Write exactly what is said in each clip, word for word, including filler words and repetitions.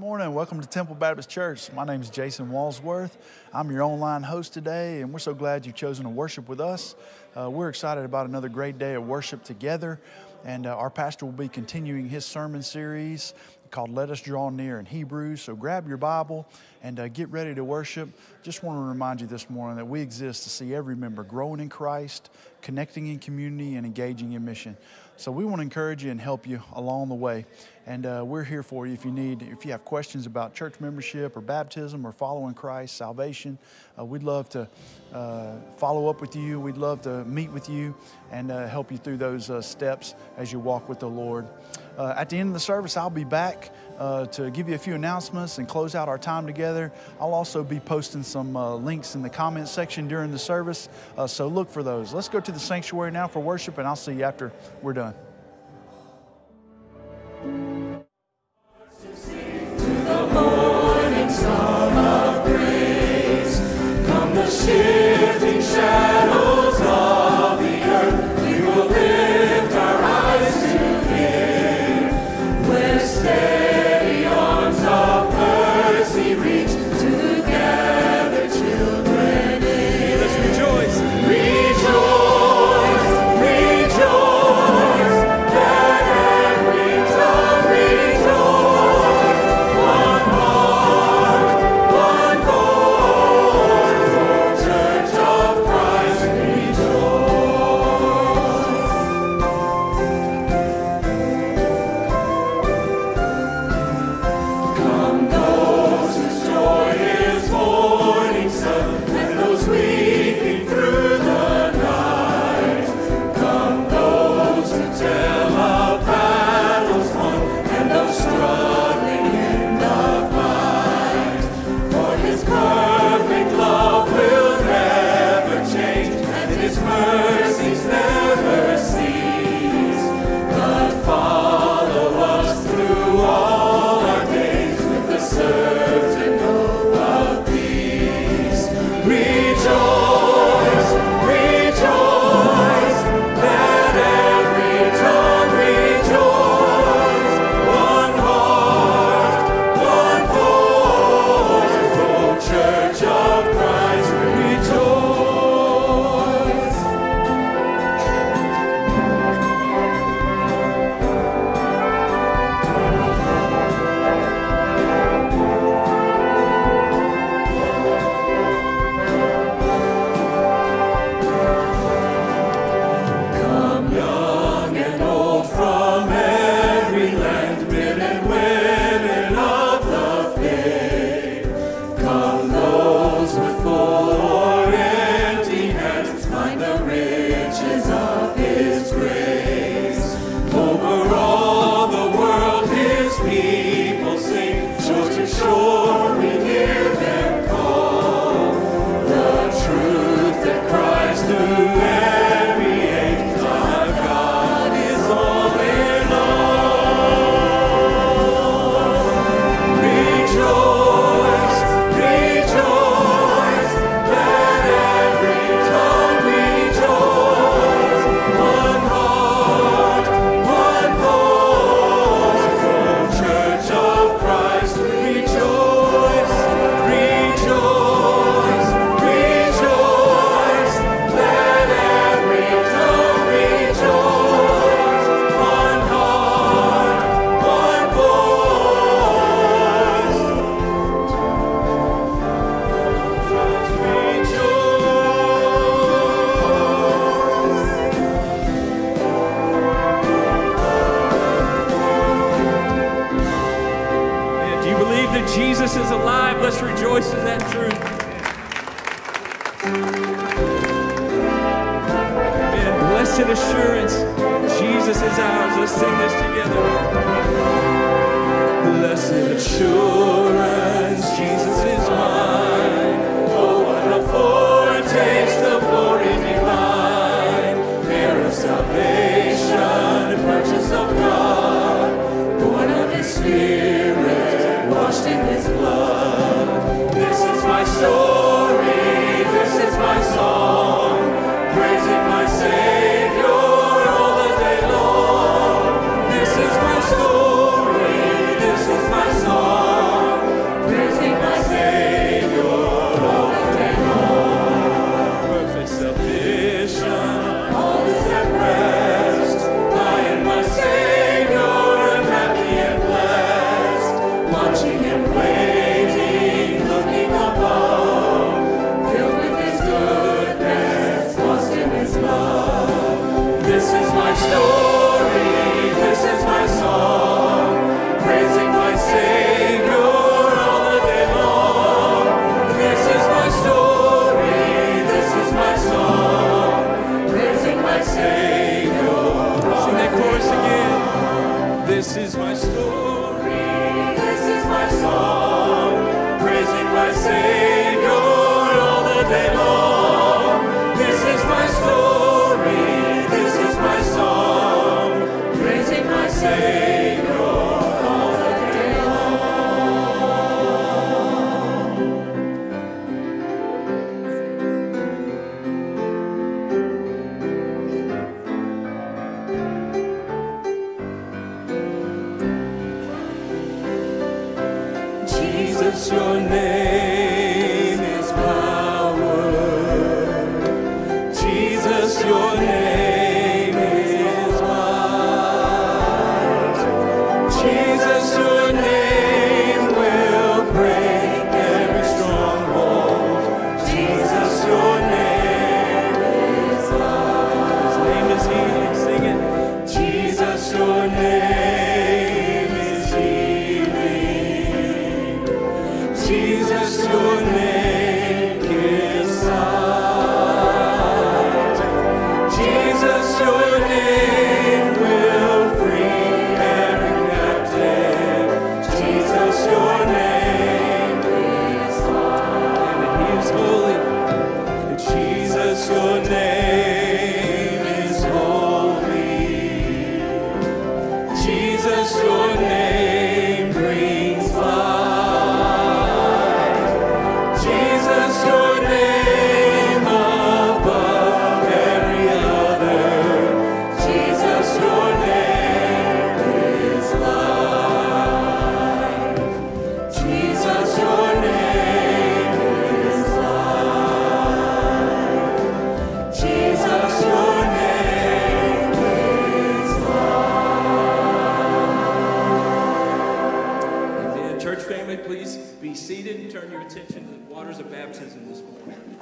morning. Welcome to Temple Baptist Church. My name is Jason Walsworth. I'm your online host today, and we're so glad you've chosen to worship with us. Uh, we're excited about another great day of worship together, and uh, our pastor will be continuing his sermon series called Let Us Draw Near in Hebrews. So grab your Bible and uh, get ready to worship. Just want to remind you this morning that we exist to see every member growing in Christ, connecting in community, and engaging in mission. So we want to encourage you and help you along the way. And uh, we're here for you if you need, if you have questions about church membership or baptism or following Christ, salvation. Uh, we'd love to uh, follow up with you. We'd love to meet with you and uh, help you through those uh, steps as you walk with the Lord. Uh, at the end of the service, I'll be back uh, to give you a few announcements and close out our time together. I'll also be posting some uh, links in the comments section during the service, uh, so look for those. Let's go to the sanctuary now for worship, and I'll see you after we're done. Shifting shadows of the earth, we will lift our eyes to Him, where steady arms of mercy reach to gather children in. Let's rejoice, rejoice, rejoice, let every tongue rejoice. One heart, one voice, Church of Christ, rejoice. Come those whose joy is morning sun, and those weeping through the night. Come those who tell of battles won, and those struggling in the fight. For His perfect love will never change, and His mercies never cease. But follow us through all our days with the certain hope of peace. Rejoice, rejoice, let every tongue rejoice. One heart, one voice, O Church of Christ, rejoice. Come young and old from every land, men and women of the faith. Come those with full or empty hands, find the riches of His grace. Over all the world His people sing, shore to shore we hear them call. The truth that cries through every age, our God is all in all. Rejoice, rejoice, let every tongue rejoice. One heart, one voice, O Church of Christ, rejoice, rejoice, rejoice, let every tongue rejoice. One heart, one voice, rejoice. Man, do you believe that Jesus is alive? Let's rejoice in that truth. Man, blessed assurance, Jesus is ours. Let's sing this together. Blessed assurance, Jesus is mine. Oh, what a foretaste of glory divine. Heir of salvation, purchase of God, born of His Spirit, washed in His blood. This is my story, this is my song, praising my Savior all the day long. This is my story, this is my song, story, this is my song, praising my Savior all the day long. This is my story, this is my song, praising my Savior all the day long. Sing that chorus again. This is my story. This is my song, praising my Savior all the day long. This is my story, this is my song, praising my Savior all the day long. Jesus, your name is power. Jesus, your name is might. Jesus, your name will break every stronghold. Jesus, your name is life. His name is healing. Sing it. Jesus, your name is healing. Jesus, your name gives sight. Jesus, your name will free every captive. Jesus, your name is life. And he is holy. Jesus, your name is holy. Jesus, your name brings light. Jesus, your name above every other. Jesus, your name is life. Jesus, your name is life. Jesus, your name is life. Amen. Church family, please be seated and turn your attention to the waters of baptism this morning.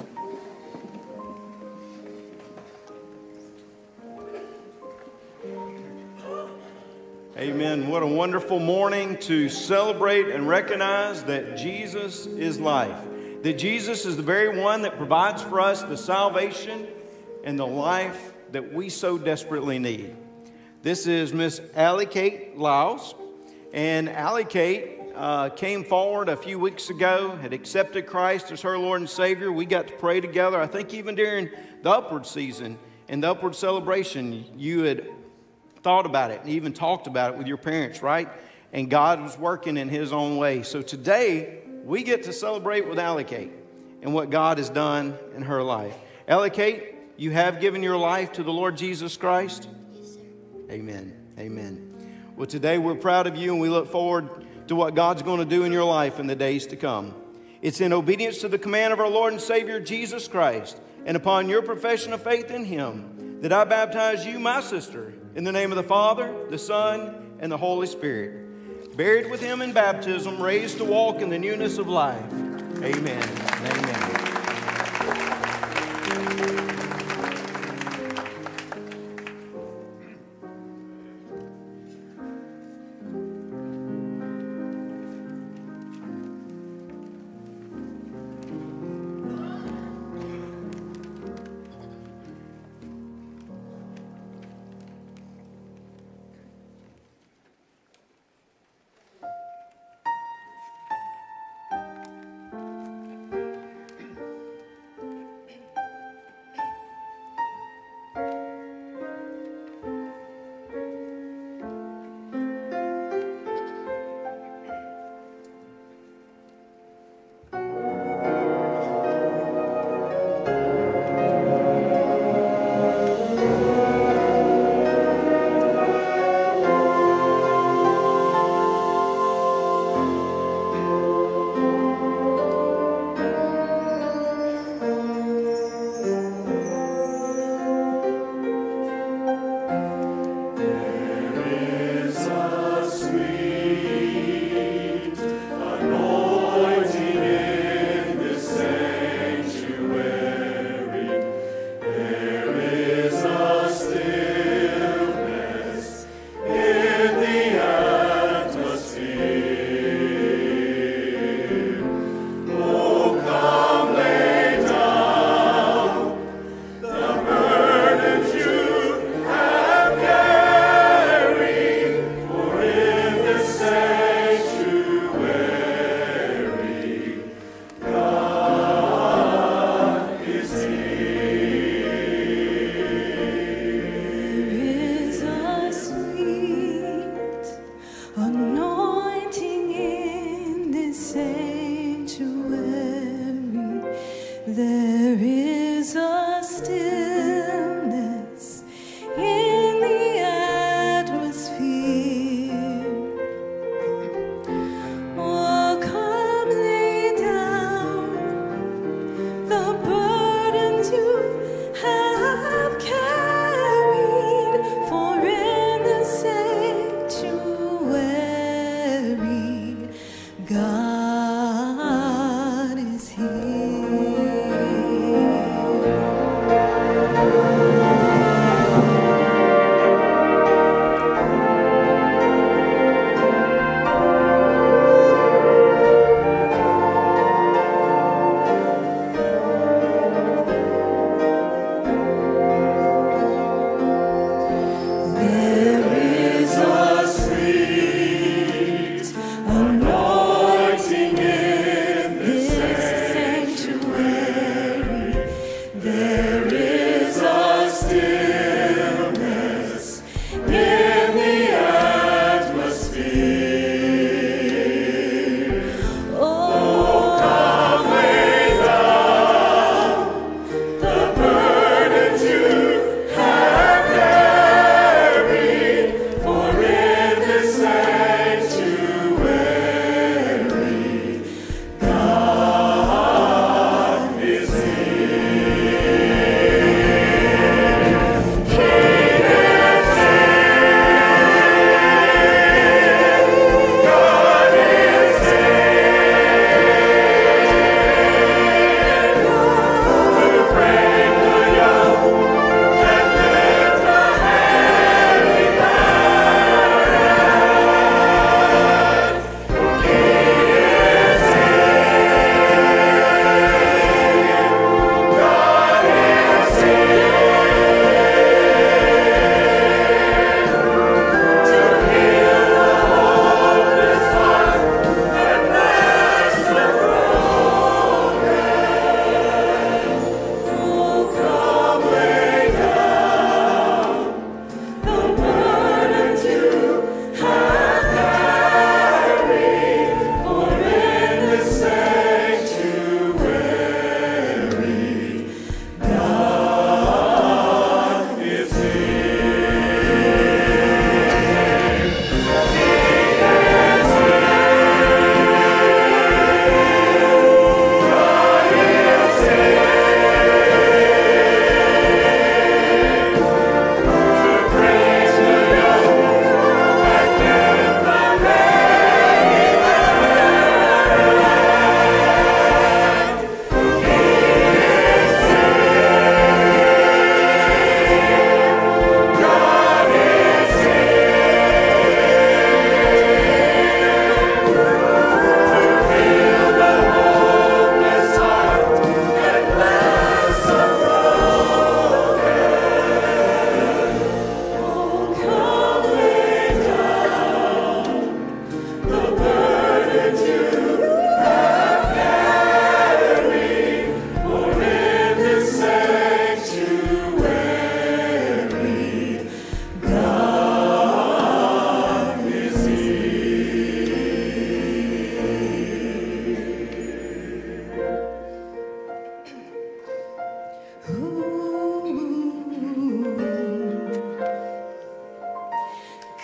Amen. What a wonderful morning to celebrate and recognize that Jesus is life. That Jesus is the very one that provides for us the salvation and the life that we so desperately need. This is Miss Allie Kate Lyles. And Allie Kate uh, came forward a few weeks ago, had accepted Christ as her Lord and Savior. We got to pray together. I think even during the upward season and the upward celebration, you had thought about it and even talked about it with your parents, right? And God was working in His own way. So today, we get to celebrate with Allie Kate and what God has done in her life. Allie Kate, you have given your life to the Lord Jesus Christ? Yes, sir. Amen. Amen. Well, today we're proud of you and we look forward to what God's going to do in your life in the days to come. It's in obedience to the command of our Lord and Savior, Jesus Christ, and upon your profession of faith in Him, that I baptize you, my sister, in the name of the Father, the Son, and the Holy Spirit. Buried with Him in baptism, raised to walk in the newness of life. Amen. Amen.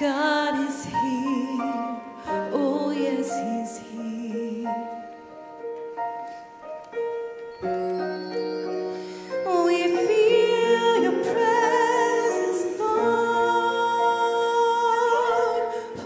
God is here. Oh, yes, He's here. We feel Your presence, Lord.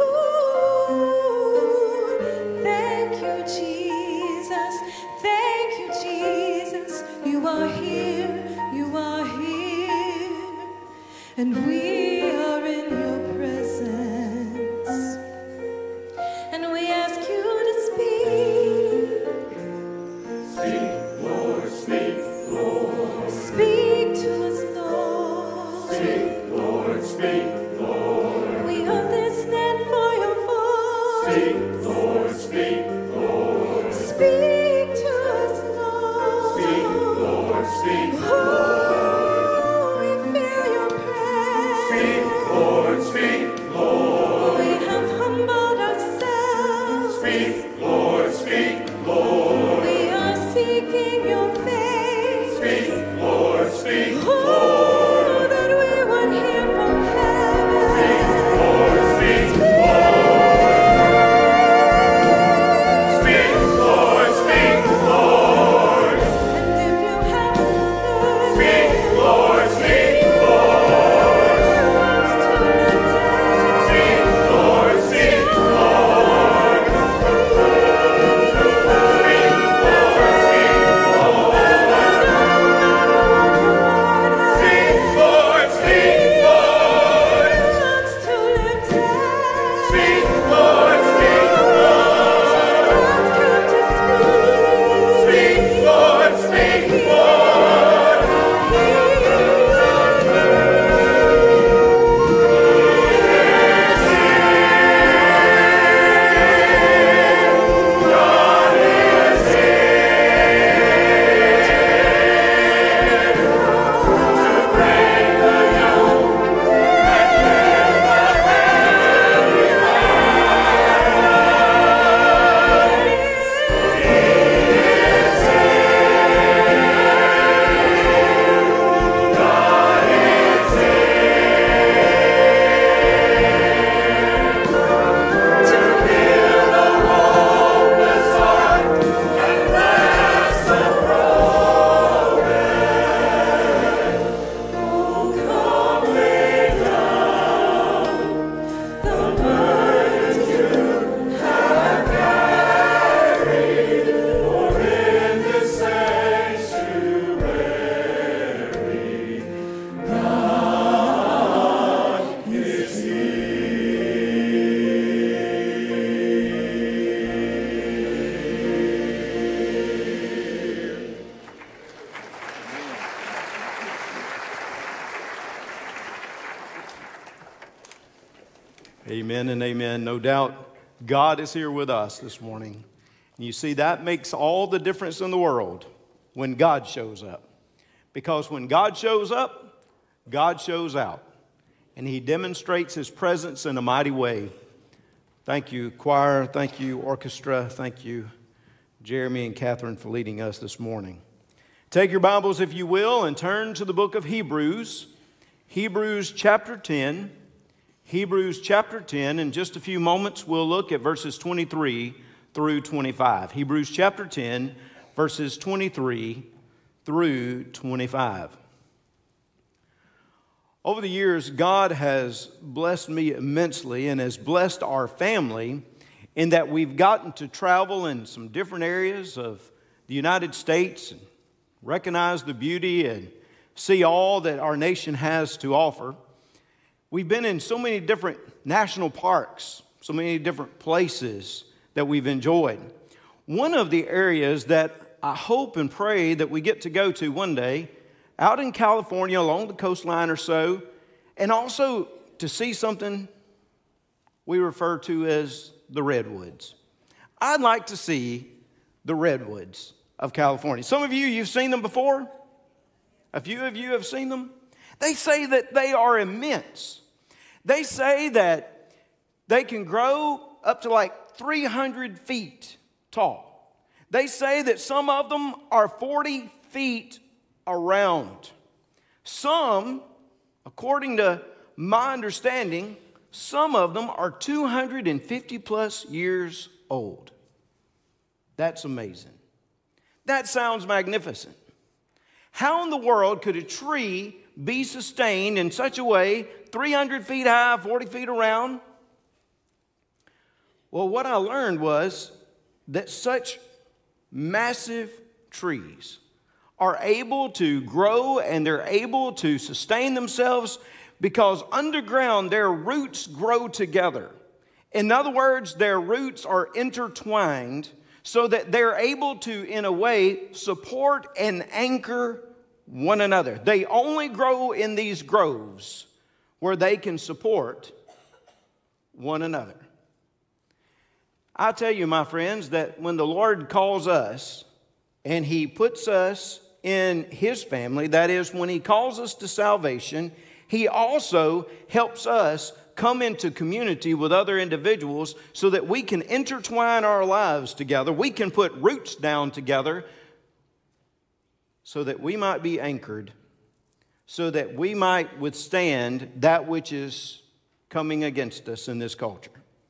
Ooh, thank You, Jesus. Thank You, Jesus. You are here. You are here. And we are in Your presence. And we ask You to speak. Speak, Lord, speak, Lord. Speak to us, Lord. Speak, Lord, speak, Lord. We understand for Your voice. Speak, Lord, speak, Lord. Speak to us, Lord. Speak, Lord, speak, Oh, Lord. we feel Your presence. Speak, Lord, speak, Lord. We have humbled ourselves. Speak, Lord, speak, Lord. We are seeking Your face. Speak, Lord, speak, Oh, Lord. that we would hear from heaven. Speak, Lord, speak, Lord. Speak, Lord, speak, Lord. And if You have heard, Speak, Lord, speak, Lord. Speak, Lord, speak, Lord. Speak, Lord, speak, Lord. Speak, Lord, speak, Lord. Speak, Lord, speak, Lord. In the sanctuary, God is Amen and amen. No doubt God is here with us this morning. And you see, that makes all the difference in the world when God shows up. Because when God shows up, God shows out. And He demonstrates His presence in a mighty way. Thank you, choir. Thank you, orchestra. Thank you, Jeremy and Catherine, for leading us this morning. Take your Bibles, if you will, and turn to the book of Hebrews. Hebrews chapter ten. Hebrews chapter ten. In just a few moments, we'll look at verses twenty-three through twenty-five. Hebrews chapter ten, verses twenty-three through twenty-five. Over the years, God has blessed me immensely and has blessed our family in that we've gotten to travel in some different areas of the United States and recognize the beauty and see all that our nation has to offer. We've been in so many different national parks, so many different places that we've enjoyed. One of the areas that I hope and pray that we get to go to one day, out in California along the coastline or so, and also to see something we refer to as the redwoods. I'd like to see the redwoods of California. Some of you, you've seen them before. A few of you have seen them. They say that they are immense. They say that they can grow up to like three hundred feet tall. They say that some of them are forty feet around. Some, according to my understanding, Some of them are two hundred fifty plus years old. That's amazing. That sounds magnificent. How in the world could a tree be sustained in such a way, three hundred feet high, forty feet around? Well, what I learned was that such massive trees are able to grow and they're able to sustain themselves because underground their roots grow together. In other words, their roots are intertwined so that they're able to, in a way, support and anchor one another. They only grow in these groves where they can support one another. I tell you, my friends, that when the Lord calls us and He puts us in His family, that is, when He calls us to salvation, He also helps us come into community with other individuals so that we can intertwine our lives together. We can put roots down together so that we might be anchored, so that we might withstand that which is coming against us in this culture.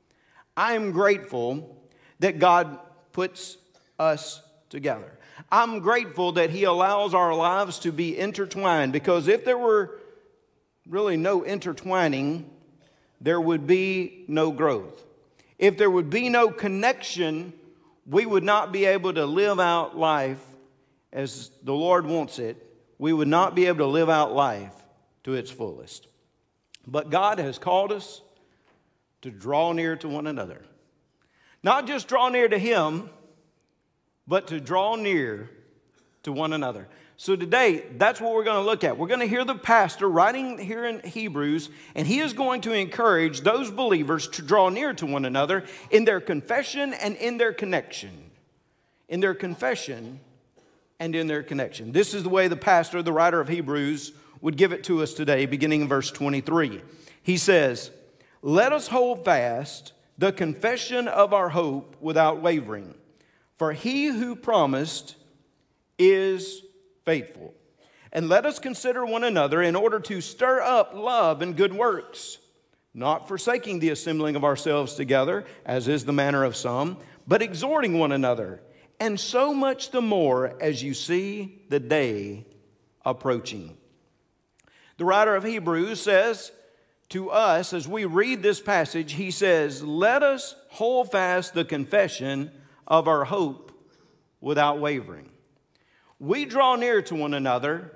I am grateful that God puts us together. I'm grateful that He allows our lives to be intertwined, because if there were really no intertwining, there would be no growth. If there would be no connection, we would not be able to live out life as the Lord wants it. We would not be able to live out life to its fullest. But God has called us to draw near to one another. Not just draw near to Him, but to draw near to one another. So today, that's what we're going to look at. We're going to hear the pastor writing here in Hebrews, and he is going to encourage those believers to draw near to one another in their confession and in their connection. In their confession and in their connection. This is the way the pastor, the writer of Hebrews, would give it to us today, beginning in verse twenty-three. He says, "Let us hold fast the confession of our hope without wavering, for He who promised is faithful. And let us consider one another in order to stir up love and good works, not forsaking the assembling of ourselves together, as is the manner of some, but exhorting one another, and so much the more as you see the day approaching." The writer of Hebrews says to us, as we read this passage, he says, "Let us hold fast the confession of our hope without wavering." We draw near to one another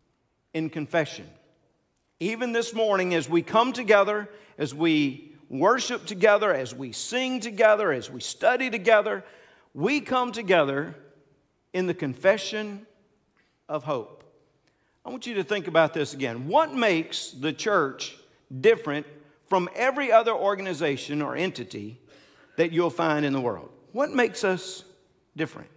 in confession. Even this morning, as we come together, as we worship together, as we sing together, as we study together, we come together in the confession of hope. I want you to think about this again. What makes the church different from every other organization or entity that you'll find in the world? What makes us different?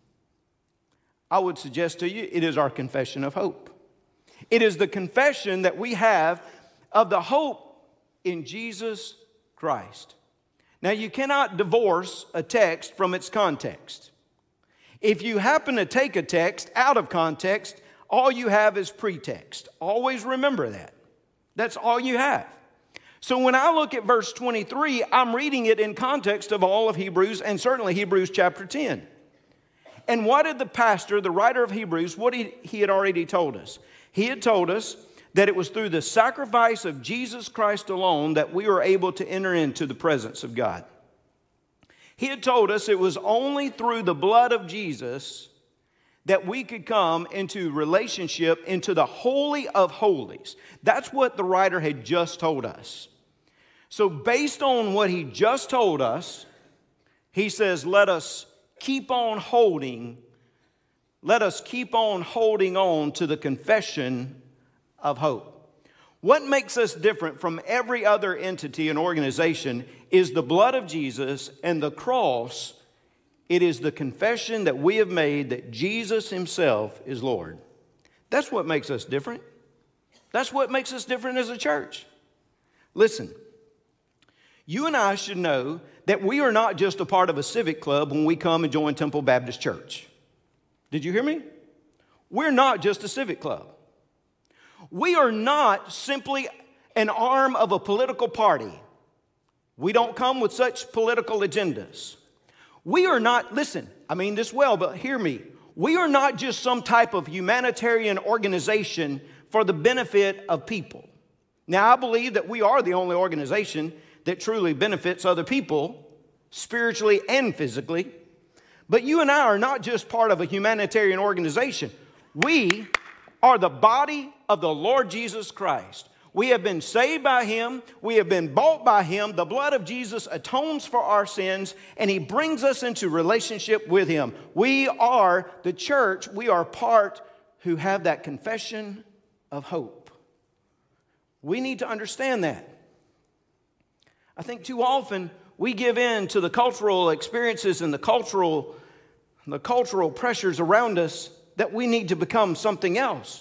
I would suggest to you, it is our confession of hope. It is the confession that we have of the hope in Jesus Christ. Now, you cannot divorce a text from its context. If you happen to take a text out of context, all you have is pretext. Always remember that. That's all you have. So when I look at verse twenty-three, I'm reading it in context of all of Hebrews, and certainly Hebrews chapter ten. And what did the pastor, the writer of Hebrews, what he, he had already told us? He had told us that it was through the sacrifice of Jesus Christ alone that we were able to enter into the presence of God. He had told us it was only through the blood of Jesus that we could come into relationship, into the Holy of Holies. That's what the writer had just told us. So based on what he just told us, he says, let us keep on holding, let us keep on holding on to the confession of hope. What makes us different from every other entity and organization is the blood of Jesus and the cross. It is the confession that we have made that Jesus Himself is Lord. That's what makes us different. That's what makes us different as a church. Listen, you and I should know that we are not just a part of a civic club when we come and join Temple Baptist Church. Did you hear me? We're not just a civic club. We are not simply an arm of a political party. We don't come with such political agendas. We are not, listen, I mean this well, but hear me. We are not just some type of humanitarian organization for the benefit of people. Now, I believe that we are the only organization that truly benefits other people, spiritually and physically. But you and I are not just part of a humanitarian organization. We are the body of the Lord Jesus Christ. We have been saved by Him. We have been bought by Him. The blood of Jesus atones for our sins, and He brings us into relationship with Him. We are the church. We are part who have that confession of hope. We need to understand that. I think too often we give in to the cultural experiences and the cultural, the cultural pressures around us that we need to become something else.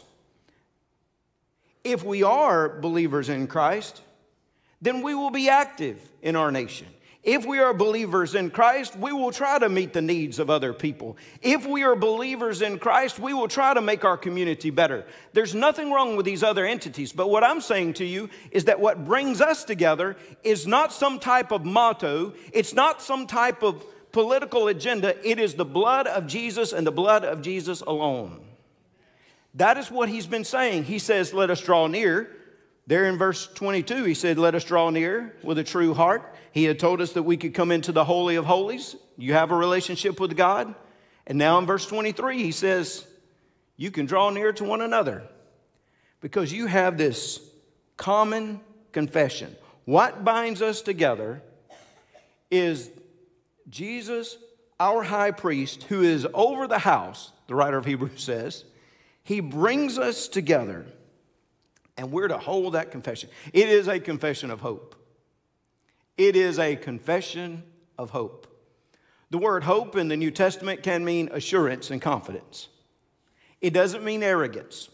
If we are believers in Christ, then we will be active in our nation. If we are believers in Christ, we will try to meet the needs of other people. If we are believers in Christ, we will try to make our community better. There's nothing wrong with these other entities, but what I'm saying to you is that what brings us together is not some type of motto. It's not some type of political agenda. It is the blood of Jesus and the blood of Jesus alone. That is what He's been saying. He says, let us draw near. There in verse twenty-two, He said, let us draw near with a true heart. He had told us that we could come into the Holy of Holies. You have a relationship with God. And now in verse twenty-three, He says, you can draw near to one another because you have this common confession. What binds us together is Jesus, our high priest, who is over the house, the writer of Hebrews says. He brings us together, and we're to hold that confession. It is a confession of hope. It is a confession of hope. The word hope in the New Testament can mean assurance and confidence. It doesn't mean arrogance.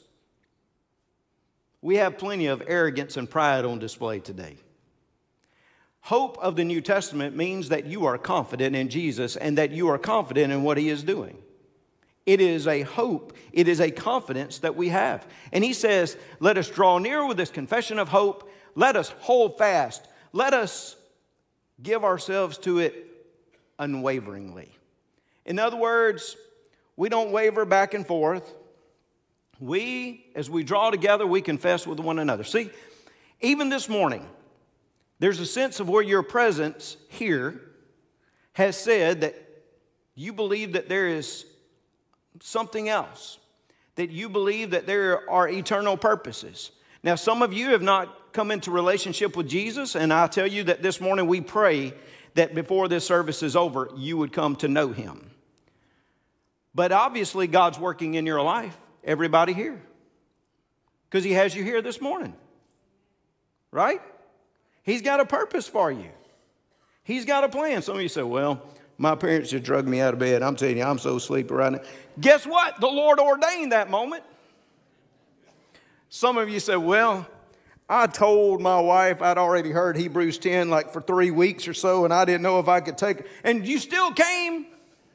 We have plenty of arrogance and pride on display today. Hope of the New Testament means that you are confident in Jesus and that you are confident in what He is doing. It is a hope, it is a confidence that we have. And He says, let us draw near with this confession of hope. Let us hold fast. Let us give ourselves to it unwaveringly. In other words, we don't waver back and forth. We, as we draw together, we confess with one another. See, even this morning, there's a sense of where your presence here has said that you believe that there is something else, that you believe that there are eternal purposes. Now, some of you have not come into relationship with Jesus, and I tell you that this morning we pray that before this service is over, you would come to know Him. But obviously, God's working in your life, everybody here, because He has you here this morning, right? He's got a purpose for you. He's got a plan. Some of you say, well, my parents just drugged me out of bed. I'm telling you, I'm so sleepy right now. Guess what? The Lord ordained that moment. Some of you say, well, I told my wife I'd already heard Hebrews ten like for three weeks or so, and I didn't know if I could take it. And you still came.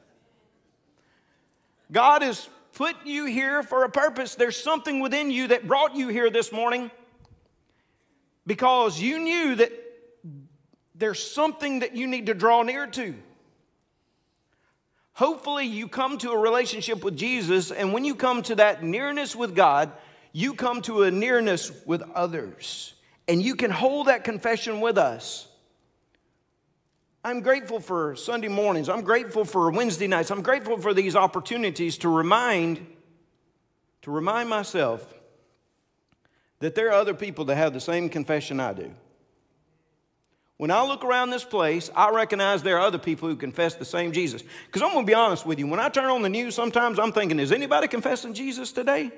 God has put you here for a purpose. There's something within you that brought you here this morning because you knew that there's something that you need to draw near to. Hopefully you come to a relationship with Jesus, and when you come to that nearness with God, you come to a nearness with others, and you can hold that confession with us. I'm grateful for Sunday mornings. I'm grateful for Wednesday nights. I'm grateful for these opportunities to remind, to remind myself that there are other people that have the same confession I do. When I look around this place, I recognize there are other people who confess the same Jesus. Because I'm going to be honest with you, when I turn on the news, sometimes I'm thinking, is anybody confessing Jesus today?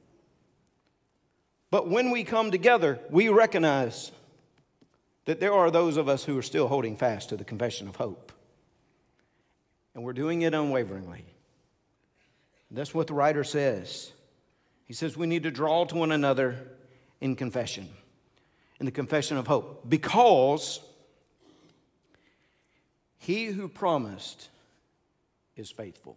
But when we come together, we recognize that there are those of us who are still holding fast to the confession of hope. And we're doing it unwaveringly. That's what the writer says. He says we need to draw to one another in confession, in the confession of hope, because He who promised is faithful.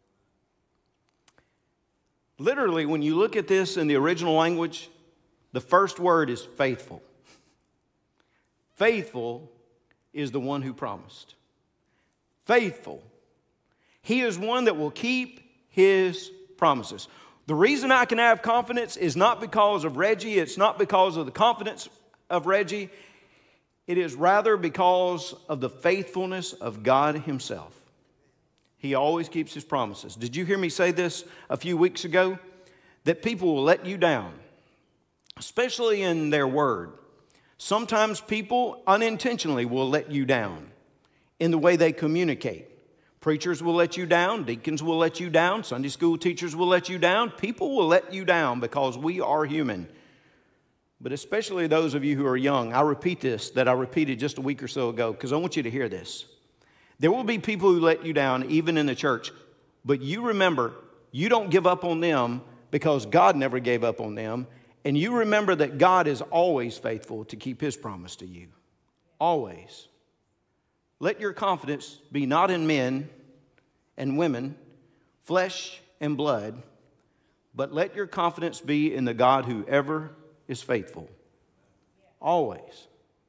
Literally, when you look at this in the original language, the first word is faithful. Faithful is the one who promised. Faithful. He is one that will keep His promises. The reason I can have confidence is not because of Reggie. It's not because of the confidence of Reggie. It is rather because of the faithfulness of God Himself. He always keeps His promises. Did you hear me say this a few weeks ago? That people will let you down, especially in their word. Sometimes people unintentionally will let you down in the way they communicate. Preachers will let you down. Deacons will let you down. Sunday school teachers will let you down. People will let you down because we are human. But especially those of you who are young, I repeat this that I repeated just a week or so ago because I want you to hear this. There will be people who let you down even in the church. But you remember, you don't give up on them because God never gave up on them. And you remember that God is always faithful to keep His promise to you. Always. Let your confidence be not in men and women, flesh and blood, but let your confidence be in the God who ever is faithful. Always.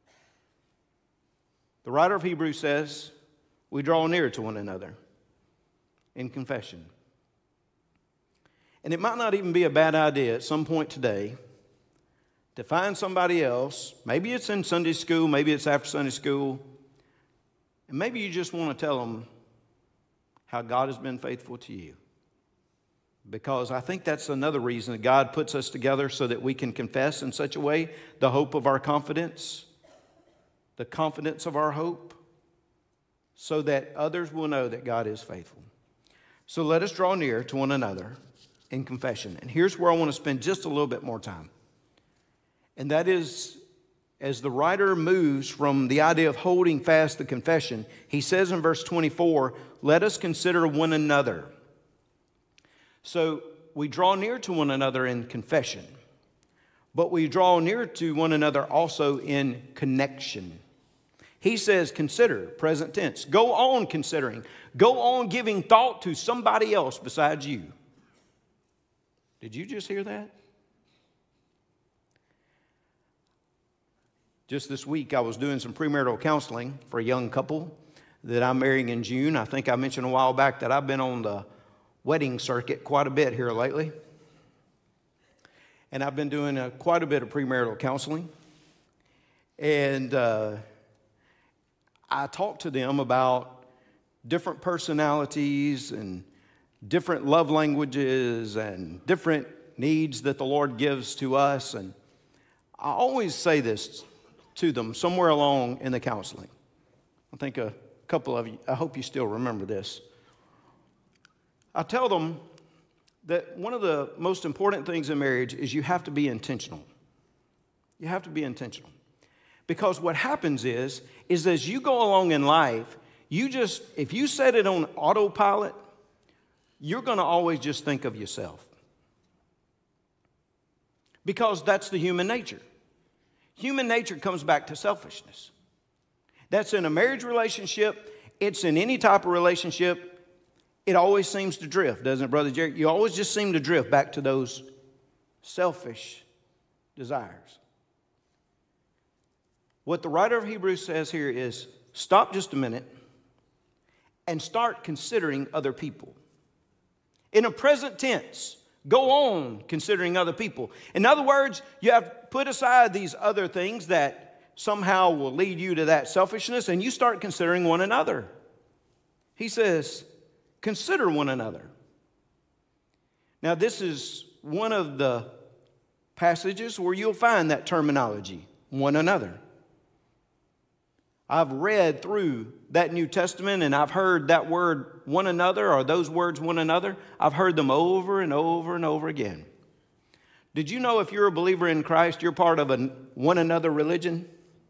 The writer of Hebrews says, we draw near to one another in confession. And it might not even be a bad idea at some point today to find somebody else, maybe it's in Sunday school, maybe it's after Sunday school, and maybe you just want to tell them how God has been faithful to you. Because I think that's another reason that God puts us together so that we can confess in such a way the hope of our confidence, the confidence of our hope, so that others will know that God is faithful. So let us draw near to one another in confession. And here's where I want to spend just a little bit more time. And that is, as the writer moves from the idea of holding fast the confession, he says in verse twenty-four, let us consider one another. So we draw near to one another in confession, but we draw near to one another also in connection. He says, consider, present tense. Go on considering. Go on giving thought to somebody else besides you. Did you just hear that? Just this week, I was doing some premarital counseling for a young couple that I'm marrying in June. I think I mentioned a while back that I've been on the wedding circuit quite a bit here lately. And I've been doing a, quite a bit of premarital counseling. And uh, I talked to them about different personalities and different love languages and different needs that the Lord gives to us. And I always say this to them somewhere along in the counseling. I think a couple of you, I hope you still remember this. I tell them that one of the most important things in marriage is you have to be intentional. You have to be intentional. Because what happens is, is as you go along in life, you just, if you set it on autopilot, you're going to always just think of yourself. Because that's the human nature. Human nature comes back to selfishness. That's in a marriage relationship. It's in any type of relationship. It always seems to drift, doesn't it, Brother Jerry? You always just seem to drift back to those selfish desires. What the writer of Hebrews says here is, stop just a minute and start considering other people. In a present tense, go on considering other people. In other words, you have put aside these other things that somehow will lead you to that selfishness, and you start considering one another. He says, consider one another. Now, this is one of the passages where you'll find that terminology, one another. I've read through that New Testament and I've heard that word one another, or those words one another. I've heard them over and over and over again. Did you know if you're a believer in Christ, you're part of a one another religion?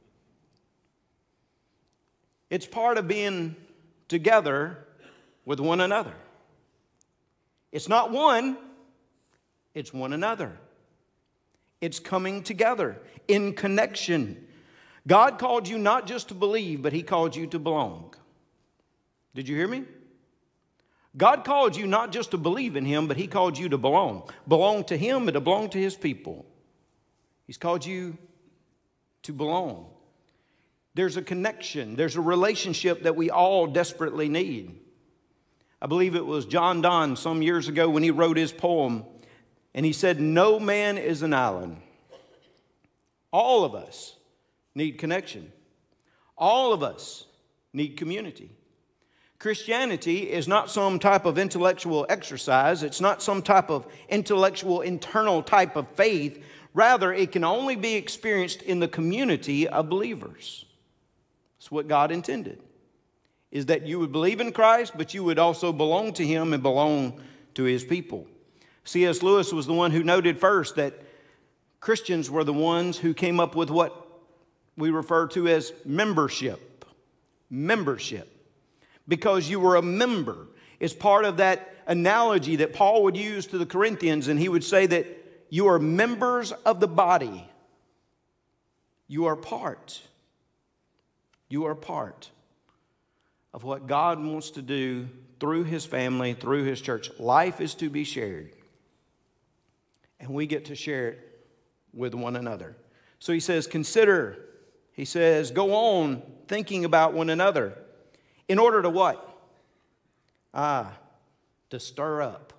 It's part of being together with one another. It's not one, it's one another. It's coming together in connection. God called you not just to believe, but He called you to belong. Did you hear me? God called you not just to believe in Him, but He called you to belong. Belong to Him and to belong to His people. He's called you to belong. There's a connection. There's a relationship that we all desperately need. I believe it was John Donne some years ago when he wrote his poem, and he said, "No man is an island." All of us need connection. All of us need community. Christianity is not some type of intellectual exercise. It's not some type of intellectual, internal type of faith. Rather, it can only be experienced in the community of believers. That's what God intended, is that you would believe in Christ, but you would also belong to Him and belong to His people. C S Lewis was the one who noted first that Christians were the ones who came up with what we refer to as membership. Membership. Because you were a member. It's part of that analogy that Paul would use to the Corinthians, and he would say that you are members of the body. You are part. You are part of what God wants to do through His family, through His church. Life is to be shared. And we get to share it with one another. So he says, consider. He says, go on thinking about one another. In order to what? Ah, to stir up.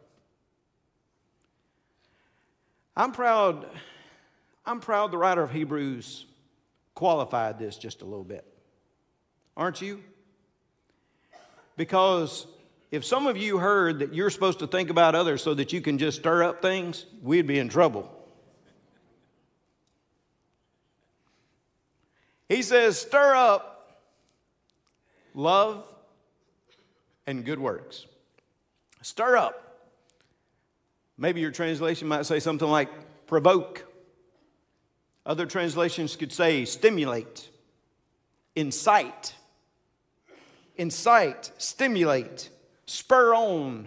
I'm proud, I'm proud the writer of Hebrews qualified this just a little bit. Aren't you? Because if some of you heard that you're supposed to think about others so that you can just stir up things, we'd be in trouble. He says, stir up love and good works. Stir up. Maybe your translation might say something like provoke. Other translations could say stimulate, incite, incite, stimulate, spur on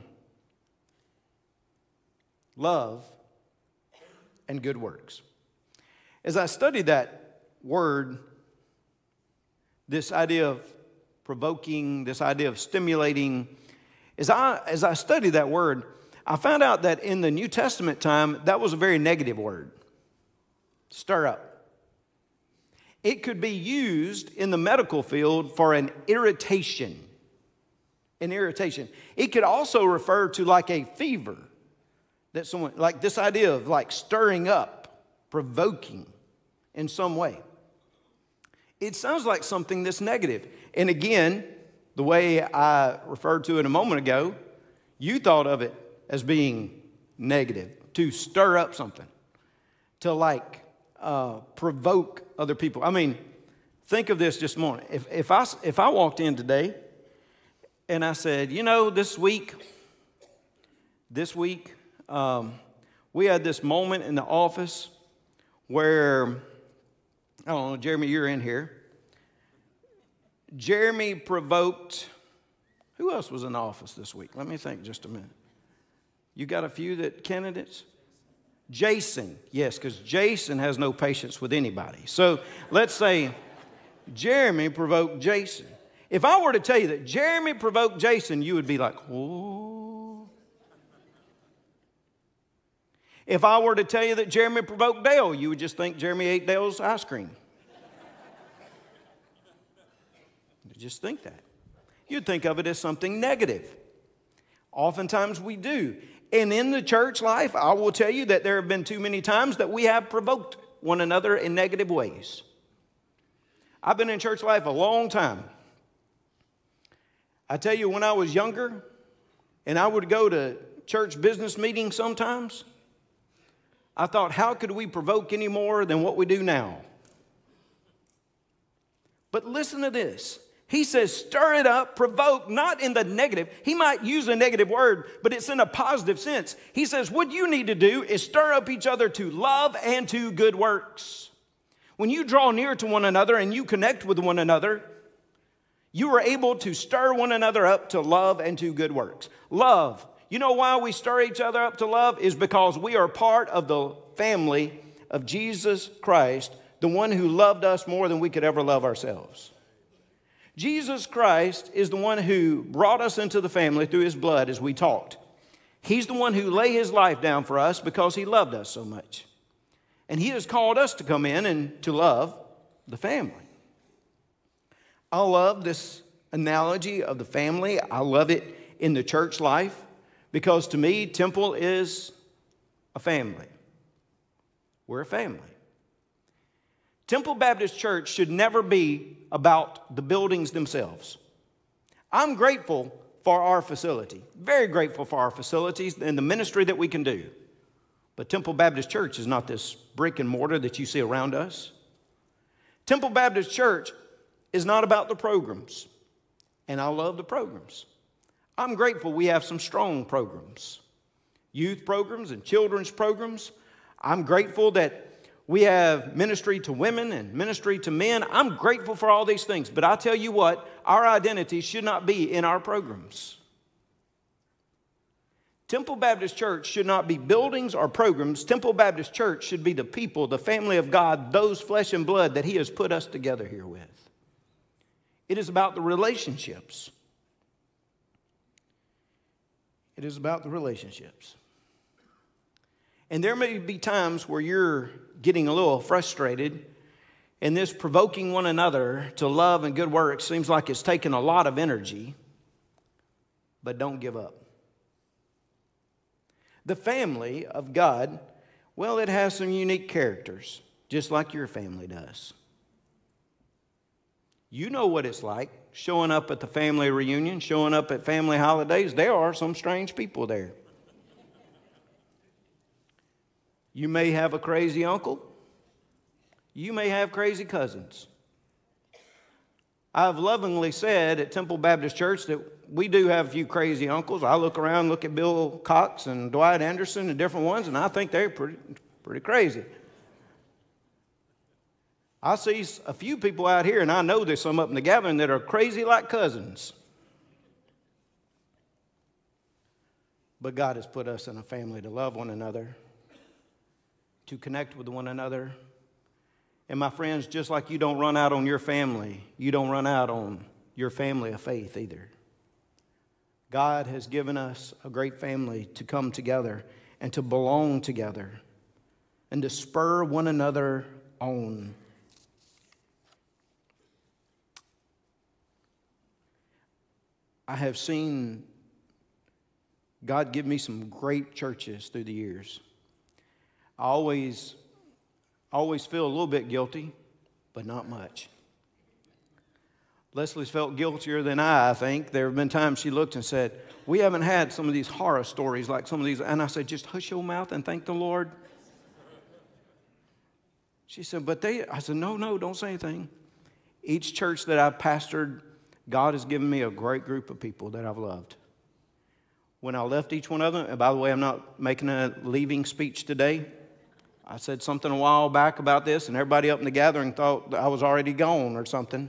love and good works. As I studied that word, this idea of provoking, this idea of stimulating, as I, as I studied that word, I found out that in the New Testament time, that was a very negative word. Stir up. It could be used in the medical field for an irritation. An irritation. It could also refer to like a fever. That someone, like this idea of like stirring up, provoking in some way. It sounds like something that's negative. And again, the way I referred to it a moment ago, you thought of it as being negative, to stir up something, to like uh, provoke other people. I mean, think of this just a moment. If, if, I, if I walked in today and I said, you know, this week, this week, um, we had this moment in the office where, I don't know, Jeremy, you're in here. Jeremy provoked, who else was in the office this week? Let me think just a minute. You got a few that candidates? Jason, yes, because Jason has no patience with anybody. So let's say Jeremy provoked Jason. If I were to tell you that Jeremy provoked Jason, you would be like, oh. If I were to tell you that Jeremy provoked Dale, you would just think Jeremy ate Dale's ice cream. Just think that. You'd think of it as something negative. Oftentimes we do. And in the church life, I will tell you that there have been too many times that we have provoked one another in negative ways. I've been in church life a long time. I tell you, when I was younger, and I would go to church business meetings sometimes, I thought, how could we provoke any more than what we do now? But listen to this. He says, stir it up, provoke, not in the negative. He might use a negative word, but it's in a positive sense. He says, what you need to do is stir up each other to love and to good works. When you draw near to one another and you connect with one another, you are able to stir one another up to love and to good works. Love. You know why we stir each other up to love? Is because we are part of the family of Jesus Christ, the one who loved us more than we could ever love ourselves. Jesus Christ is the one who brought us into the family through His blood, as we talked. He's the one who laid His life down for us because He loved us so much. And He has called us to come in and to love the family. I love this analogy of the family. I love it in the church life because to me, Temple is a family. We're a family. Temple Baptist Church should never be about the buildings themselves. I'm grateful for our facility, very grateful for our facilities and the ministry that we can do. But Temple Baptist Church is not this brick and mortar that you see around us. Temple Baptist Church is not about the programs, and I love the programs. I'm grateful we have some strong programs, youth programs and children's programs. I'm grateful that we have ministry to women and ministry to men. I'm grateful for all these things, but I tell you what, our identity should not be in our programs. Temple Baptist Church should not be buildings or programs. Temple Baptist Church should be the people, the family of God, those flesh and blood that He has put us together here with. It is about the relationships. It is about the relationships. And there may be times where you're getting a little frustrated, and this provoking one another to love and good works seems like it's taken a lot of energy, but don't give up. The family of God, well, it has some unique characters, just like your family does. You know what it's like showing up at the family reunion, showing up at family holidays. There are some strange people there. You may have a crazy uncle. You may have crazy cousins. I've lovingly said at Temple Baptist Church that we do have a few crazy uncles. I look around, look at Bill Cox and Dwight Anderson and different ones, and I think they're pretty, pretty crazy. I see a few people out here, and I know there's some up in the gathering that are crazy like cousins. But God has put us in a family to love one another, to connect with one another. And my friends, just like you don't run out on your family, you don't run out on your family of faith either. God has given us a great family to come together and to belong together and to spur one another on. I have seen God give me some great churches through the years. I always, always feel a little bit guilty, but not much. Leslie's felt guiltier than I, I think. There have been times she looked and said, we haven't had some of these horror stories like some of these. And I said, just hush your mouth and thank the Lord. She said, but they, I said, no, no, don't say anything. Each church that I've pastored, God has given me a great group of people that I've loved. When I left each one of them, and by the way, I'm not making a leaving speech today. I said something a while back about this, and everybody up in the gathering thought I was already gone or something.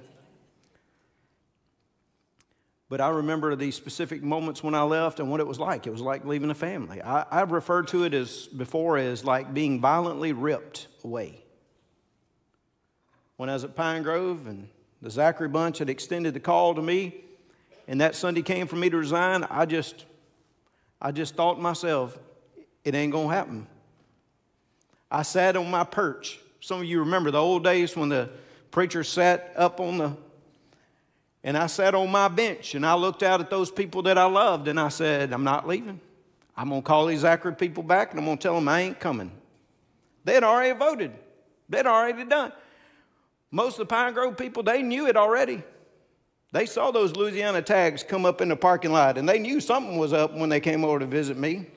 But I remember these specific moments when I left and what it was like. It was like leaving a family. I, I've referred to it as before as like being violently ripped away. When I was at Pine Grove and the Zachary bunch had extended the call to me, and that Sunday came for me to resign, I just, I just thought to myself, it ain't going to happen. I sat on my perch. Some of you remember the old days when the preacher sat up on the, and I sat on my bench, and I looked out at those people that I loved, and I said, I'm not leaving. I'm going to call these Zachary people back, and I'm going to tell them I ain't coming. They had already voted. They'd already done. Most of the Pine Grove people, they knew it already. They saw those Louisiana tags come up in the parking lot, and they knew something was up when they came over to visit me.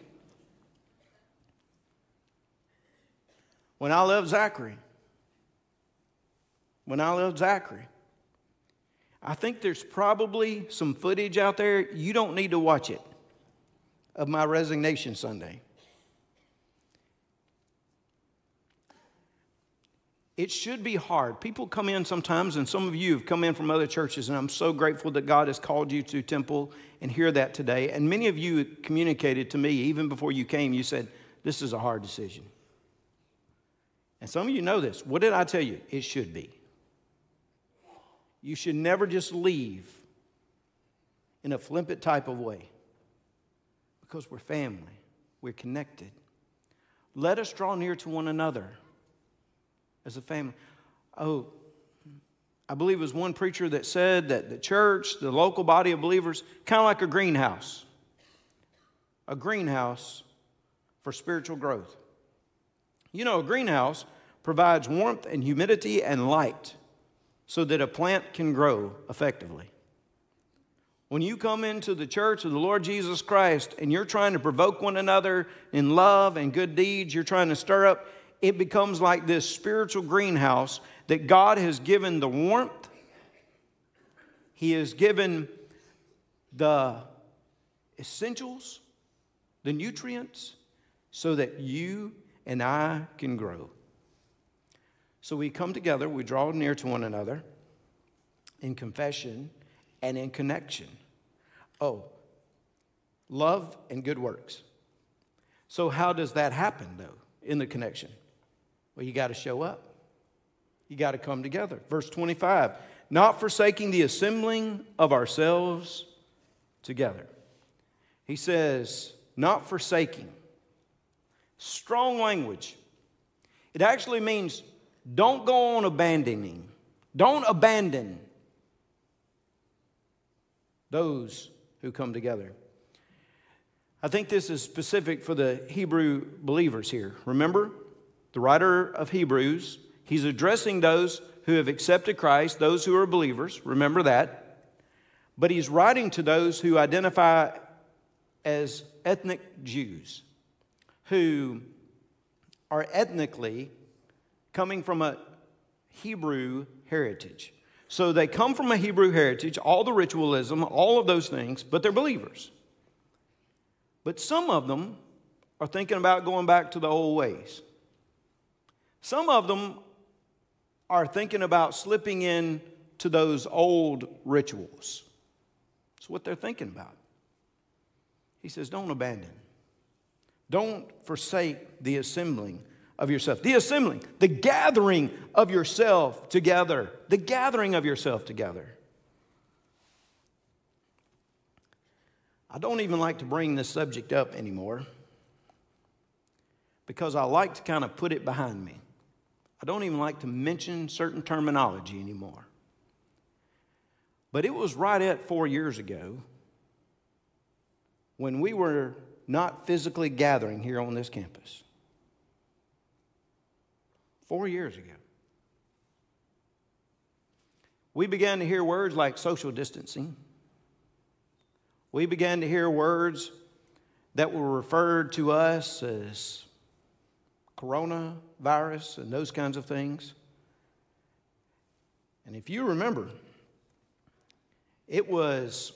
When I left Zachary, when I left Zachary, I think there's probably some footage out there. You don't need to watch it, of my resignation Sunday. It should be hard. People come in sometimes, and some of you have come in from other churches, and I'm so grateful that God has called you to Temple and hear that today. And many of you communicated to me, even before you came, you said, this is a hard decision. And some of you know this. What did I tell you? It should be. You should never just leave in a flippant type of way, because we're family. We're connected. Let us draw near to one another as a family. Oh, I believe it was one preacher that said that the church, the local body of believers, kind of like a greenhouse. A greenhouse for spiritual growth. You know, a greenhouse provides warmth and humidity and light so that a plant can grow effectively. When you come into the church of the Lord Jesus Christ and you're trying to provoke one another in love and good deeds, you're trying to stir up, it becomes like this spiritual greenhouse that God has given the warmth, He has given the essentials, the nutrients, so that you and I can grow. So we come together, we draw near to one another in confession and in connection. Oh, love and good works. So how does that happen, though, in the connection? Well, you got to show up. You got to come together. Verse twenty-five, not forsaking the assembling of ourselves together. He says, not forsaking. Strong language. It actually means don't go on abandoning. Don't abandon those who come together. I think this is specific for the Hebrew believers here. Remember, the writer of Hebrews, he's addressing those who have accepted Christ, those who are believers. Remember that. But he's writing to those who identify as ethnic Jews, who are ethnically coming from a Hebrew heritage. So they come from a Hebrew heritage, all the ritualism, all of those things, but they're believers. But some of them are thinking about going back to the old ways. Some of them are thinking about slipping in to those old rituals. That's what they're thinking about. He says, don't abandon. Don't forsake the assembling of yourself. The assembling, the gathering of yourself together. The gathering of yourself together. I don't even like to bring this subject up anymore because I like to kind of put it behind me. I don't even like to mention certain terminology anymore. But it was right at four years ago when we were not physically gathering here on this campus. Four years ago. We began to hear words like social distancing. We began to hear words that were referred to us as coronavirus and those kinds of things. And if you remember, it was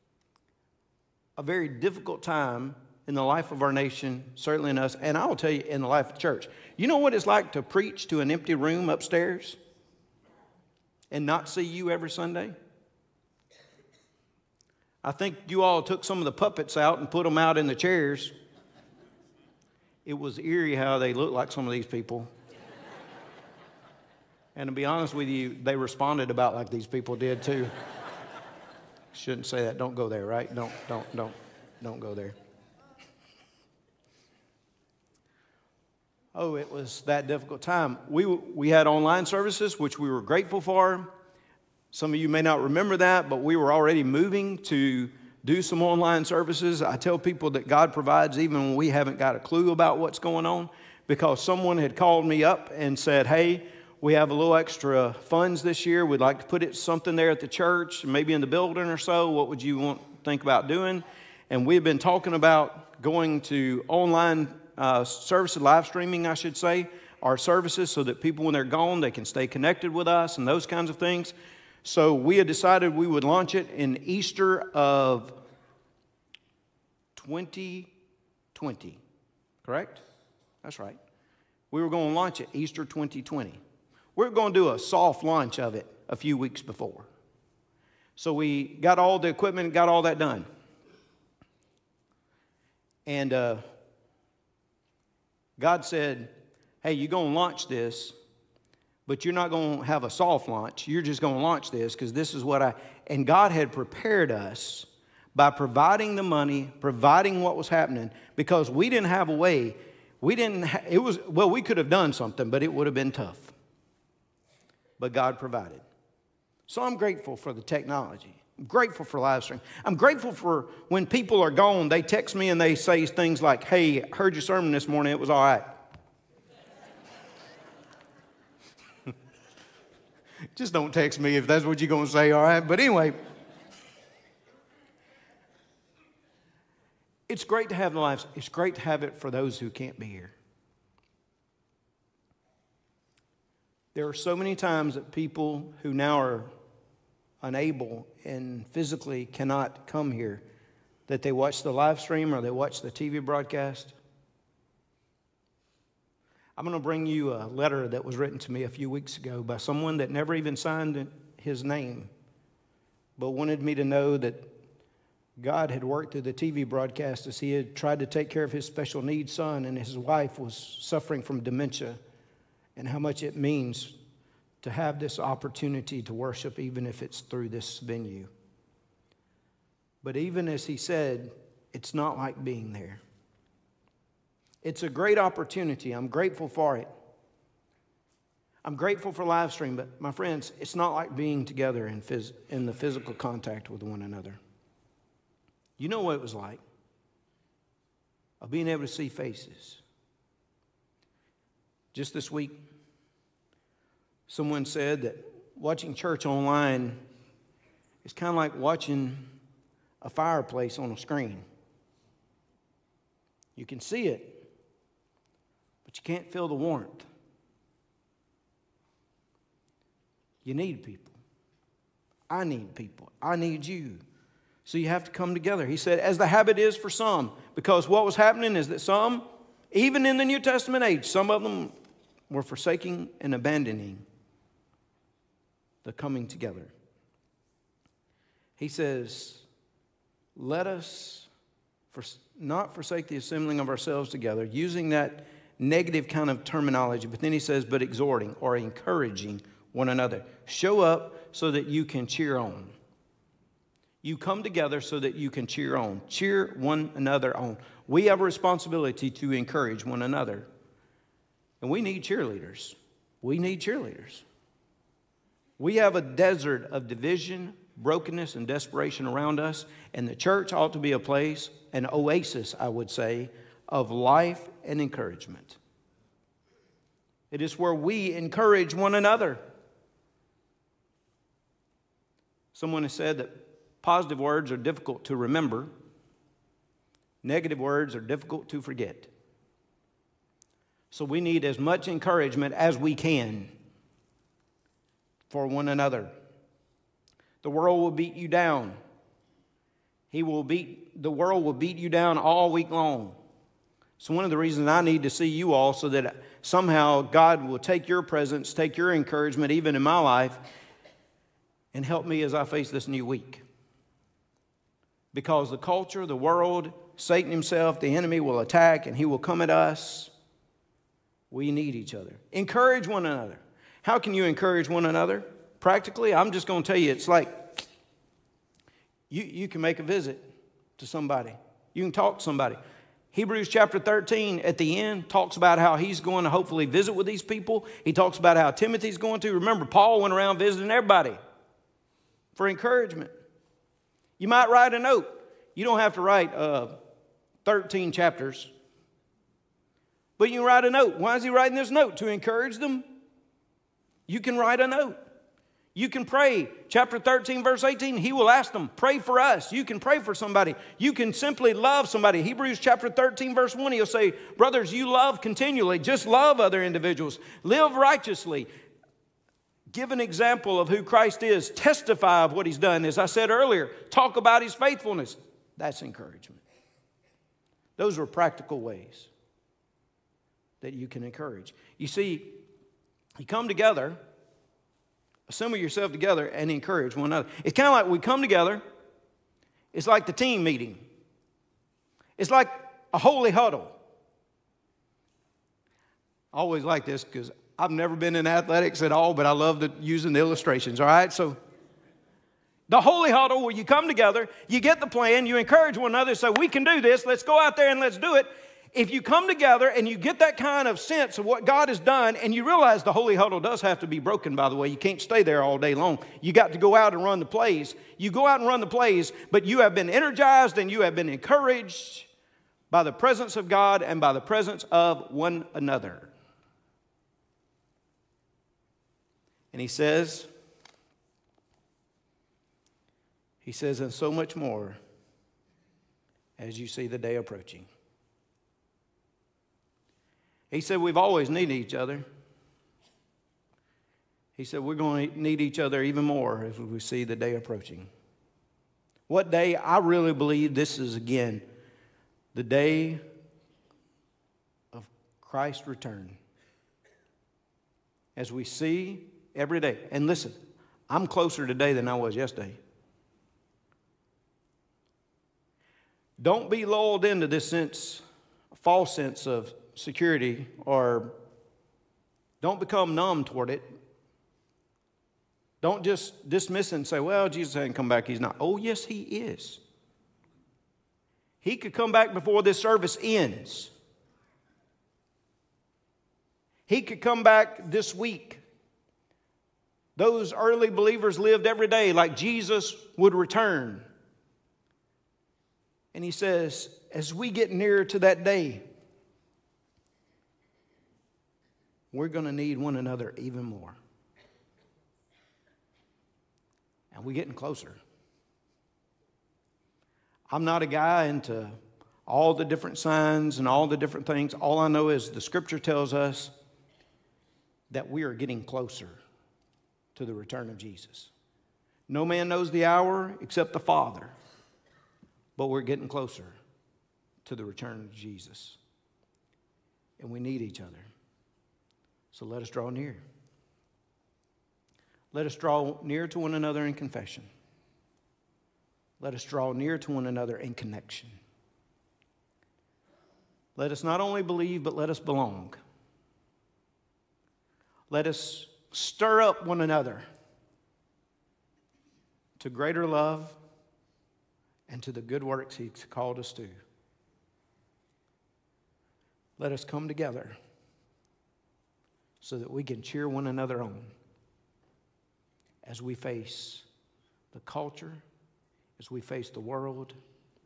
a very difficult time in the life of our nation, certainly in us, and I will tell you, in the life of the church. You know what it's like to preach to an empty room upstairs and not see you every Sunday? I think you all took some of the puppets out and put them out in the chairs. It was eerie how they looked like some of these people. And to be honest with you, they responded about like these people did too. Shouldn't say that. Don't go there, right? Don't, don't, don't, don't go there. Oh, it was that difficult time. We, we had online services, which we were grateful for. Some of you may not remember that, but we were already moving to do some online services. I tell people that God provides even when we haven't got a clue about what's going on, because someone had called me up and said, hey, we have a little extra funds this year. We'd like to put it something there at the church, maybe in the building or so. What would you want to think about doing? And we've been talking about going to online uh, services, live streaming, I should say, our services so that people, when they're gone, they can stay connected with us and those kinds of things. So we had decided we would launch it in Easter of twenty twenty, correct? That's right. We were going to launch it Easter twenty twenty. We were going to do a soft launch of it a few weeks before. So we got all the equipment, got all that done. And uh, God said, hey, you're going to launch this, but you're not going to have a soft launch. You're just going to launch this because this is what I... And God had prepared us by providing the money, providing what was happening, because we didn't have a way. We didn't... Ha- it was... Well, we could have done something, but it would have been tough. But God provided. So I'm grateful for the technology. I'm grateful for live stream. I'm grateful for when people are gone, they text me and they say things like, hey, heard your sermon this morning, it was all right. Just don't text me if that's what you're going to say, all right? But anyway, it's great to have the lives. It's great to have it for those who can't be here. There are so many times that people who now are unable and physically cannot come here, that they watch the live stream or they watch the T V broadcast. I'm going to bring you a letter that was written to me a few weeks ago by someone that never even signed his name, but wanted me to know that God had worked through the T V broadcast as he had tried to take care of his special needs son, and his wife was suffering from dementia, and how much it means to have this opportunity to worship, even if it's through this venue. But even as he said, it's not like being there. It's a great opportunity. I'm grateful for it. I'm grateful for live stream, but my friends, it's not like being together in, phys- in the physical contact with one another. You know what it was like of being able to see faces. Just this week, someone said that watching church online is kind of like watching a fireplace on a screen. You can see it, but you can't feel the warmth. You need people. I need people. I need you. So you have to come together. He said, as the habit is for some, because what was happening is that some, even in the New Testament age, some of them were forsaking and abandoning the coming together. He says, let us for, not forsake the assembling of ourselves together, using that negative kind of terminology. But then he says, but exhorting or encouraging one another. Show up so that you can cheer on. You come together so that you can cheer on. Cheer one another on. We have a responsibility to encourage one another. And we need cheerleaders. We need cheerleaders. We have a desert of division, brokenness, and desperation around us. And the church ought to be a place, an oasis, I would say, of life and encouragement. It is where we encourage one another. Someone has said that positive words are difficult to remember. Negative words are difficult to forget. So we need as much encouragement as we can for one another. The world will beat you down. He will beat, the world will beat you down all week long. So one of the reasons I need to see you all so that somehow God will take your presence, take your encouragement, even in my life, and help me as I face this new week. Because the culture, the world, Satan himself, the enemy will attack and he will come at us. We need each other. Encourage one another. How can you encourage one another? Practically, I'm just going to tell you, it's like you, you can make a visit to somebody. You can talk to somebody. Hebrews chapter thirteen at the end talks about how he's going to hopefully visit with these people. He talks about how Timothy's going to. Remember, Paul went around visiting everybody for encouragement. You might write a note. You don't have to write uh, thirteen chapters. But you can write a note. Why is he writing this note? To encourage them? You can write a note. You can pray. Chapter thirteen, verse eighteen, he will ask them, pray for us. You can pray for somebody. You can simply love somebody. Hebrews chapter thirteen, verse one, he'll say, brothers, you love continually. Just love other individuals. Live righteously. Give an example of who Christ is. Testify of what he's done. As I said earlier, talk about his faithfulness. That's encouragement. Those are practical ways that you can encourage. You see, you come together, assemble yourself together, and encourage one another. It's kind of like we come together. It's like the team meeting. It's like a holy huddle. I always like this because I've never been in athletics at all, but I love the, using the illustrations, all right? So the holy huddle where you come together, you get the plan, you encourage one another, say, we can do this, let's go out there and let's do it. If you come together and you get that kind of sense of what God has done, and you realize the holy huddle does have to be broken, by the way. You can't stay there all day long. You got to go out and run the plays. You go out and run the plays, but you have been energized and you have been encouraged by the presence of God and by the presence of one another. And he says, he says, and so much more as you see the day approaching. He said, we've always needed each other. He said, we're going to need each other even more as we see the day approaching. What day? I really believe this is, again, the day of Christ's return. As we see every day. And listen, I'm closer today than I was yesterday. Don't be lulled into this sense, false sense of security, or don't become numb toward it. Don't just dismiss it and say, well, Jesus hasn't come back. He's not. Oh, yes, he is. He could come back before this service ends. He could come back this week. Those early believers lived every day like Jesus would return. And he says, as we get nearer to that day, we're going to need one another even more. And we're getting closer. I'm not a guy into all the different signs and all the different things. All I know is the Scripture tells us that we are getting closer to the return of Jesus. No man knows the hour except the Father. But we're getting closer to the return of Jesus. And we need each other. So let us draw near. Let us draw near to one another in confession. Let us draw near to one another in connection. Let us not only believe, but let us belong. Let us stir up one another to greater love and to the good works He's called us to. Let us come together so that we can cheer one another on as we face the culture, as we face the world,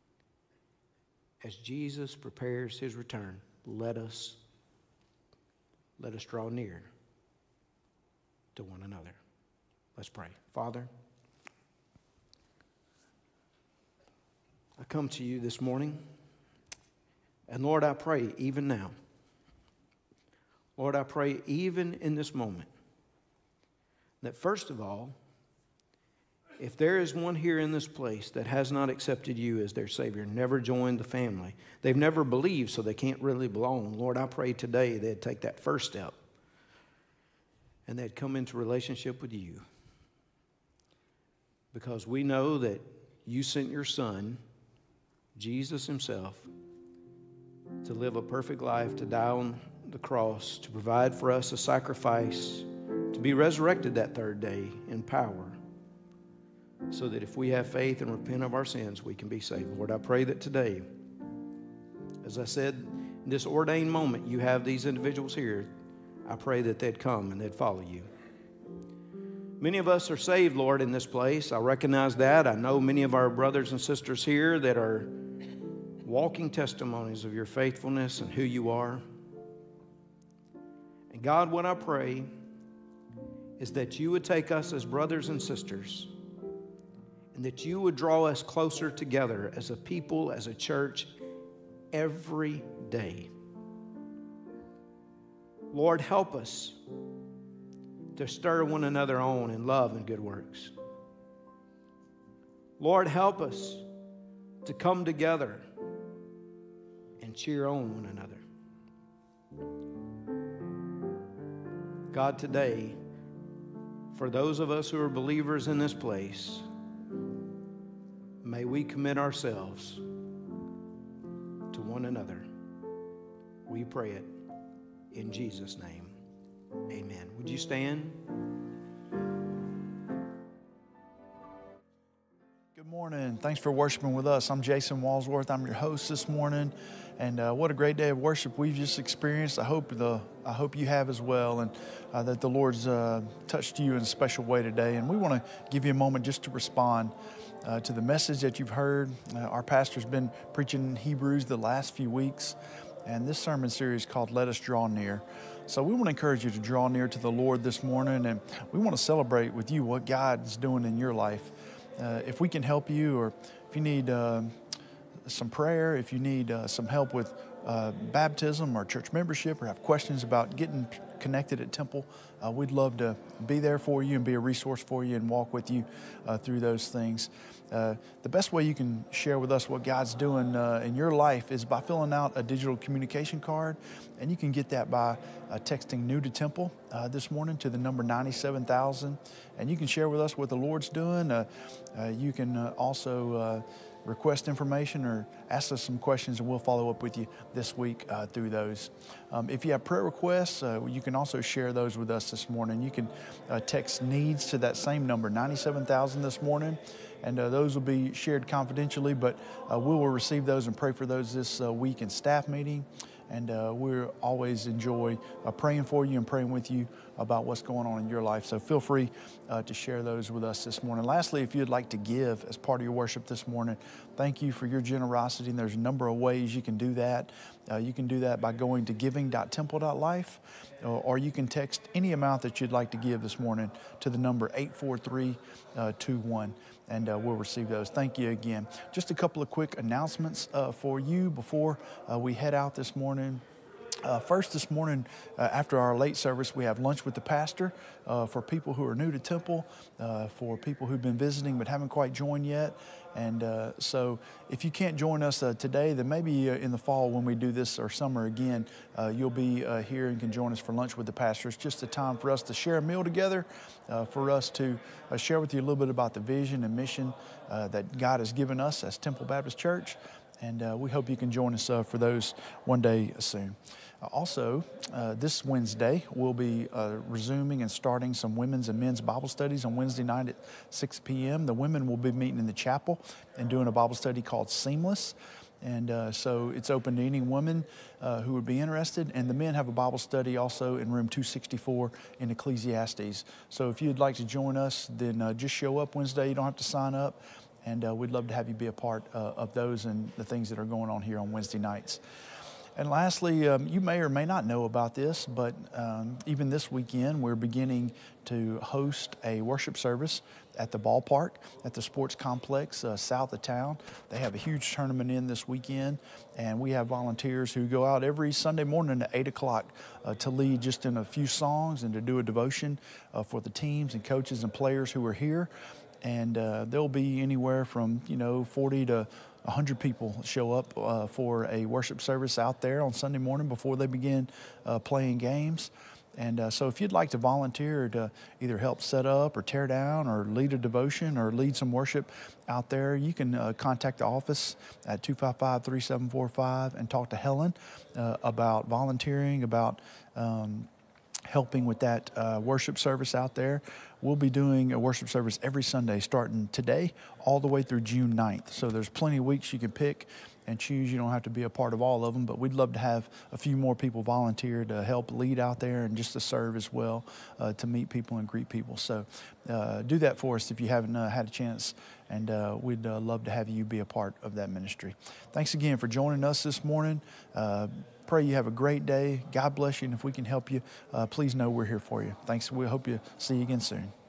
as Jesus prepares His return. Let us, let us draw near to one another. Let's pray. Father, I come to you this morning, and Lord, I pray even now, Lord, I pray even in this moment, that first of all, if there is one here in this place that has not accepted you as their Savior, never joined the family, they've never believed, so they can't really belong, Lord, I pray today they'd take that first step and they'd come into relationship with you, because we know that you sent your Son, Jesus Himself, to live a perfect life, to die on the cross, to provide for us a sacrifice, to be resurrected that third day in power, so that if we have faith and repent of our sins, we can be saved. Lord, I pray that today, as I said, in this ordained moment, you have these individuals here. I pray that they'd come and they'd follow you. Many of us are saved, Lord, in this place. I recognize that. I know many of our brothers and sisters here that are walking testimonies of your faithfulness and who you are. And God, what I pray is that you would take us as brothers and sisters, and that you would draw us closer together as a people, as a church, every day. Lord, help us to stir one another on in love and good works. Lord, help us to come together and cheer on one another. God, today, for those of us who are believers in this place, may we commit ourselves to one another. We pray it in Jesus' name. Amen. Would you stand? Good Good morning. Thanks for worshiping with us. I'm Jason Walsworth. I'm your host this morning, and uh, what a great day of worship we've just experienced. I hope the I hope you have as well, and uh, that the Lord's uh, touched you in a special way today. And we want to give you a moment just to respond uh, to the message that you've heard. Uh, our pastor's been preaching Hebrews the last few weeks, and this sermon series is called "Let Us Draw Near." So we want to encourage you to draw near to the Lord this morning, and we want to celebrate with you what God's doing in your life. Uh, if we can help you, or if you need uh, some prayer, if you need uh, some help with uh, baptism or church membership, or have questions about getting connected at Temple, uh, we'd love to be there for you and be a resource for you and walk with you uh, through those things. Uh, the best way you can share with us what God's doing uh, in your life is by filling out a digital communication card, and you can get that by uh, texting "New to Temple" uh, this morning to the number ninety-seven thousand, and you can share with us what the Lord's doing. Uh, uh, you can uh, also uh, request information or ask us some questions, and we'll follow up with you this week uh, through those. Um, if you have prayer requests, uh, you can also share those with us this morning. You can uh, text "needs" to that same number, ninety-seven thousand, this morning, and uh, those will be shared confidentially, but uh, we will receive those and pray for those this uh, week in staff meeting. And uh, we always enjoy uh, praying for you and praying with you about what's going on in your life. So feel free uh, to share those with us this morning. Lastly, if you'd like to give as part of your worship this morning, thank you for your generosity. And there's a number of ways you can do that. Uh, you can do that by going to giving dot temple dot life, or, or you can text any amount that you'd like to give this morning to the number eight four three two one. And uh, we'll receive those. Thank you again. Just a couple of quick announcements uh, for you before uh, we head out this morning. Uh, first, this morning, uh, after our late service, we have lunch with the pastor uh, for people who are new to Temple, uh, for people who've been visiting but haven't quite joined yet. And uh, so if you can't join us uh, today, then maybe uh, in the fall when we do this, or summer again, uh, you'll be uh, here and can join us for lunch with the pastor. It's just a time for us to share a meal together, uh, for us to uh, share with you a little bit about the vision and mission uh, that God has given us as Temple Baptist Church. And uh, we hope you can join us uh, for those one day soon. Uh, also, uh, this Wednesday, we'll be uh, resuming and starting some women's and men's Bible studies on Wednesday night at six p.m. The women will be meeting in the chapel and doing a Bible study called Seamless. And uh, so it's open to any woman uh, who would be interested. And the men have a Bible study also in room two sixty-four in Ecclesiastes. So if you'd like to join us, then uh, just show up Wednesday. You don't have to sign up. And uh, we'd love to have you be a part uh, of those and the things that are going on here on Wednesday nights. And lastly, um, you may or may not know about this, but um, even this weekend, we're beginning to host a worship service at the ballpark, at the sports complex uh, south of town. They have a huge tournament in this weekend, and we have volunteers who go out every Sunday morning at eight o'clock uh, to lead just in a few songs and to do a devotion uh, for the teams and coaches and players who are here. And uh, there'll be anywhere from, you know, forty to one hundred people show up uh, for a worship service out there on Sunday morning before they begin uh, playing games. And uh, so if you'd like to volunteer to either help set up or tear down or lead a devotion or lead some worship out there, you can uh, contact the office at two five five, three seven four five and talk to Helen uh, about volunteering, about um, helping with that uh, worship service out there. We'll be doing a worship service every Sunday starting today all the way through June ninth. So there's plenty of weeks you can pick and choose. You don't have to be a part of all of them, but we'd love to have a few more people volunteer to help lead out there and just to serve as well, uh, to meet people and greet people. So uh, do that for us if you haven't uh, had a chance, and uh, we'd uh, love to have you be a part of that ministry. Thanks again for joining us this morning. Uh, Pray you have a great day. God bless you. And if we can help you, uh, please know we're here for you. Thanks. We hope you see you again soon.